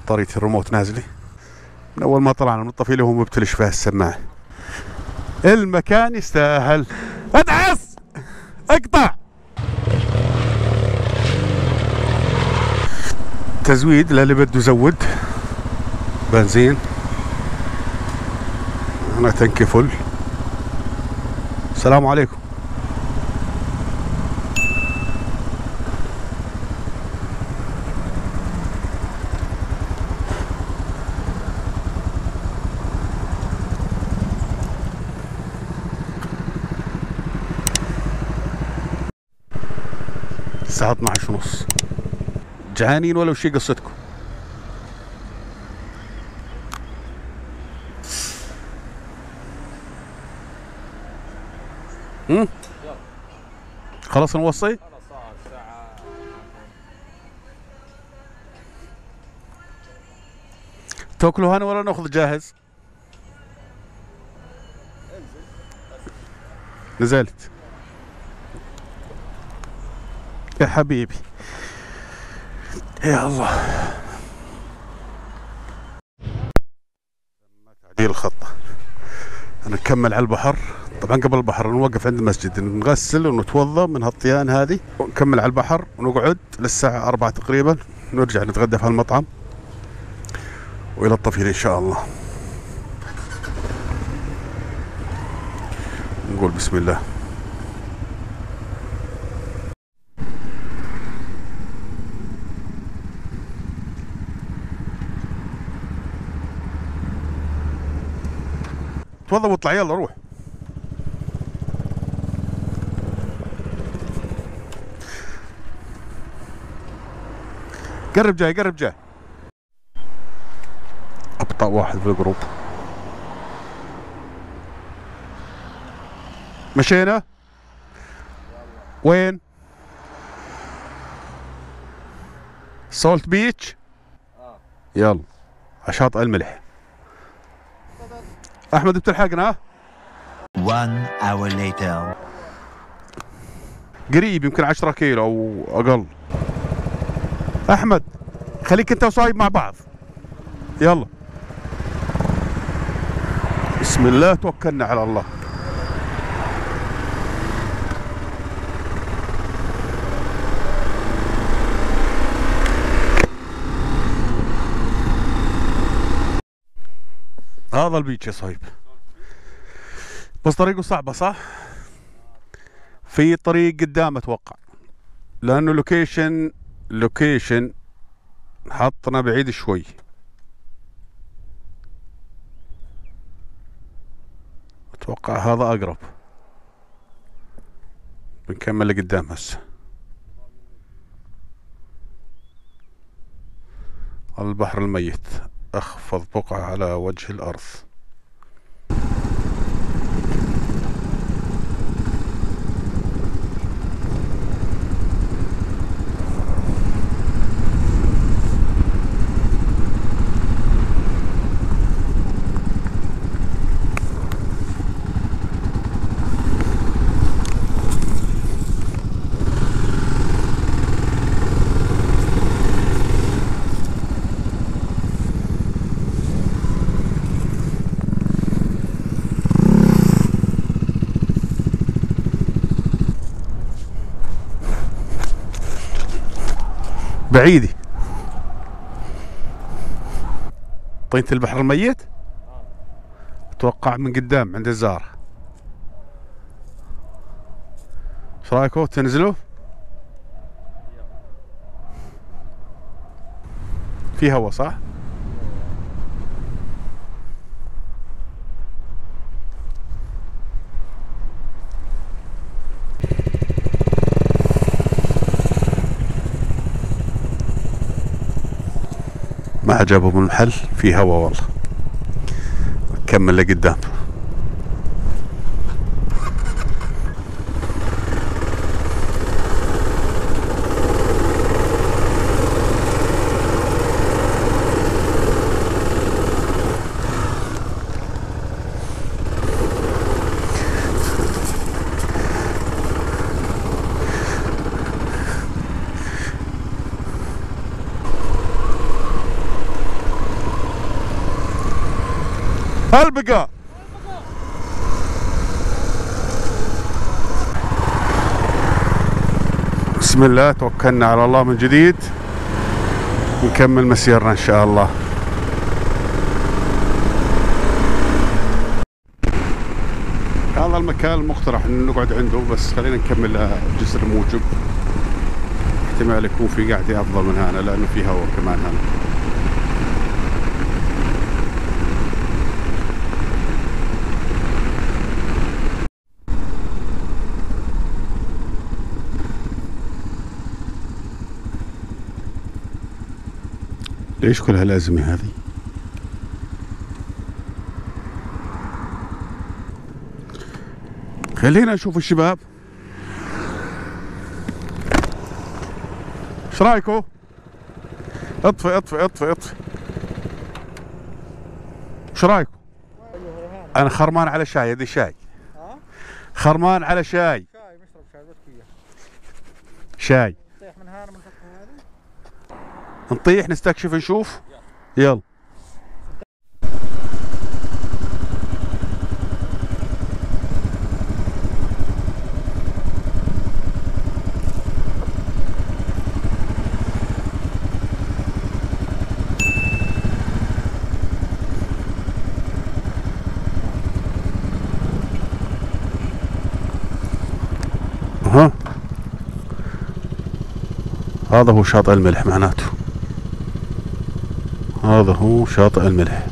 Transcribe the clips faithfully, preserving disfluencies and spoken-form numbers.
بطارية الريموت نازلة من أول ما طلعنا من الطفيلة وهو مبتلش فيها السماعة. المكان يستاهل. ادعس اقطع. تزويد للي بده يزود بنزين. أنا تنكي فل. السلام عليكم. الساعة اثني عشر ونص. جعانين ولا وشي قصتكم؟ هم؟ خلاص نوصي؟ تاكلوا هنا ولا ناخذ جاهز؟ نزلت يا حبيبي. يا الله. تعديل الخطة. نكمل على البحر. طبعا قبل البحر نوقف عند المسجد نغسل ونتوضا من هالطيان هذه ونكمل على البحر ونقعد للساعة أربعة تقريبا نرجع نتغدى في هالمطعم وإلى الطفيل إن شاء الله. نقول بسم الله. توضى واطلع يلا روح. قرب جاي قرب جاي. أبطأ واحد في الجروب. مشينا؟ وين؟ سولت بيتش؟ يلا على شاطئ الملح. أحمد بتلحقنا؟ One hour later. قريب يمكن عشرة كيلو أو أقل. أحمد خليك أنت وصايب مع بعض. يلا بسم الله توكلنا على الله. هذا البيتش يا صهيب بس طريقه صعبة صح؟ في طريق قدام اتوقع لانه لوكيشن لوكيشن حطنا بعيد شوي. اتوقع هذا اقرب. بنكمل لقدام هسه. البحر الميت اخفض بقعة على وجه الارض. بعيدي طينة البحر الميت اتوقع من قدام عند الزارة. ايش رايكم تنزلوا؟ في هوا صح؟ ما عجبهم المحل في هوا والله. نكمل لقدام. البقاء. بسم الله، توكلنا على الله من جديد، نكمل مسيرنا ان شاء الله. هذا المكان المقترح ان نقعد عنده، بس خلينا نكمل جسر الموجب، احتمال يكون في قعدة افضل من هنا لانه في هواء كمان هنا. ليش كل هالأزمة هذه؟ خلينا نشوف الشباب، ايش رايكم؟ اطفي اطفي اطفي اطفي، ايش رايكم؟ انا خرمان على شاي، ادي شاي. خرمان على شاي. شاي مشرب شاي بس شاي. نطيح من هنا من الفتحة هذه؟ نطيح نستكشف نشوف؟ يلا. ها هذا هو شاطئ الملح معناته، هذا هو شاطئ الملح.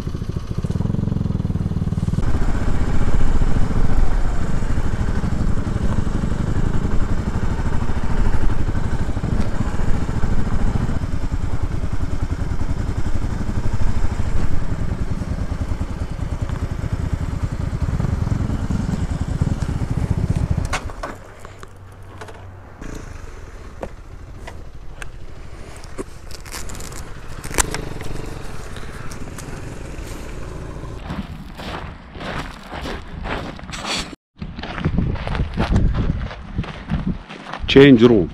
تشينج روم.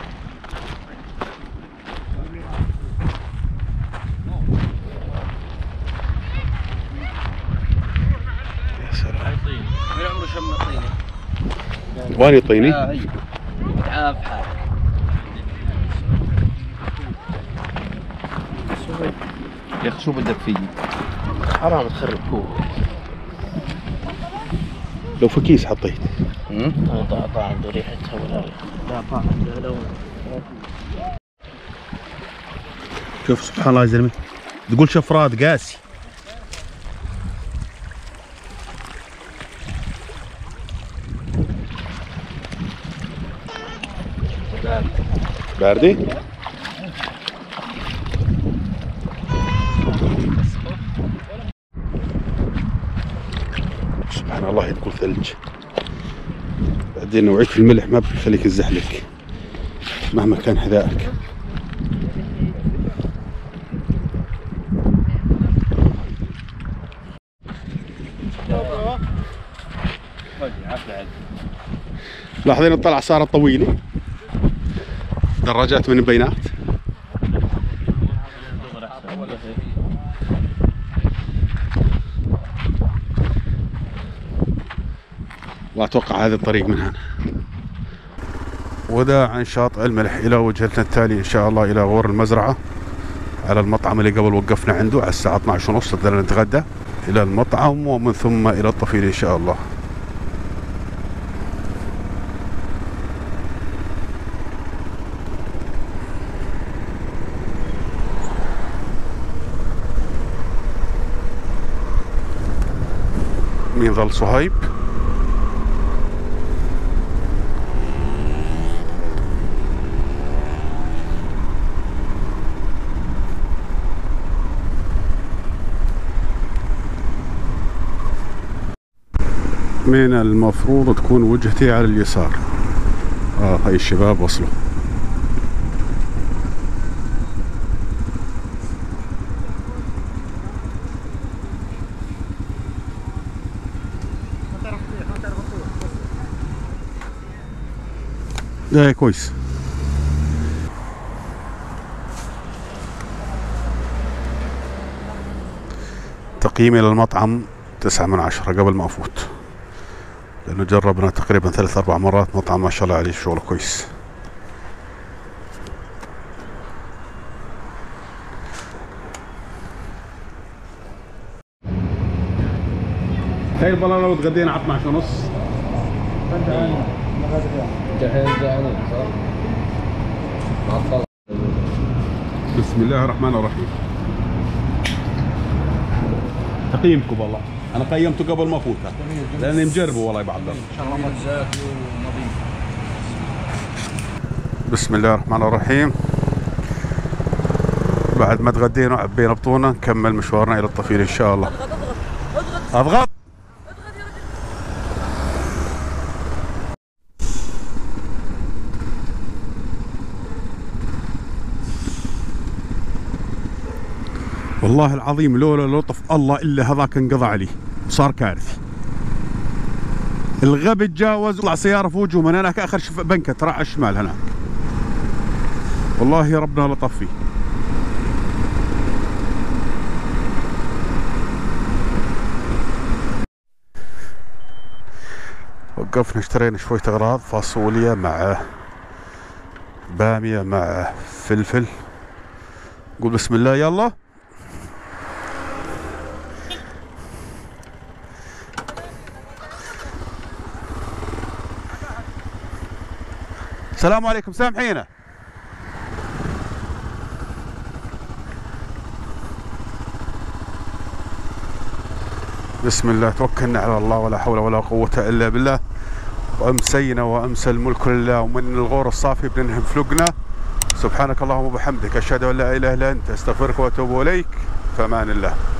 يا سلام. من عمره شم طيني. وين طيني؟ اه هي تعاف حالك. يا اخي شو بدك فيه؟ حرام تخرب كوب. لو في كيس حطيت. امم طاعة عنده ريحتها ولا لا طاعة عنده لون. شوف سبحان الله يا زلمه، تقول شفرات قاسي. باردة؟ سبحان الله تقول ثلج. بعدين نوعية الملح ما بتخليك تزحلق مهما كان حذائك. لاحظين الطلعة صارت طويلة، دراجات من البينات. واتوقع هذا الطريق من هنا. وداعا شاطئ الملح، الى وجهتنا التالي ان شاء الله الى غور المزرعة، على المطعم اللي قبل وقفنا عنده على الساعة اثنعش ونص بدنا نتغدى، الى المطعم ومن ثم الى الطفيل ان شاء الله. مين ظل؟ صهيب. من المفروض تكون وجهتي على اليسار. اه هاي الشباب وصلوا. ايه كويس. تقييمي للمطعم تسعة من عشرة قبل ما أفوت، لأنه جربنا تقريبا ثلاث أربع مرات. مطعم ما شاء الله عليه شغله كويس. تخيل والله لو تغدينا على اثنعش ونص. بسم الله الرحمن الرحيم. تقييمكم والله انا قيمته قبل ما افوت لاني مجربه والله بعد ان شاء الله مزاج ونظيف. بسم الله الرحمن الرحيم. بعد ما تغدينا وعبينا بطونا نكمل مشوارنا الى الطفيل ان شاء الله. اضغط اضغط والله العظيم لولا لطف الله الا هذاك انقضى عليه وصار كارثي. الغبي تجاوز طلع سياره في وجهه من هناك اخر شف بنكه ترى على الشمال هناك. والله ربنا لطف فيه. وقفنا اشترينا شوية اغراض، فاصوليا مع بامية مع فلفل. قول بسم الله يلا. السلام عليكم سامحينا. بسم الله توكلنا على الله ولا حول ولا قوة إلا بالله. وأمسينا وأمسى الملك لله، ومن الغور الصافي بننهي فلقنا. سبحانك اللهم وبحمدك أشهد أن لا إله إلا أنت أستغفرك وأتوب إليك. فأمان الله.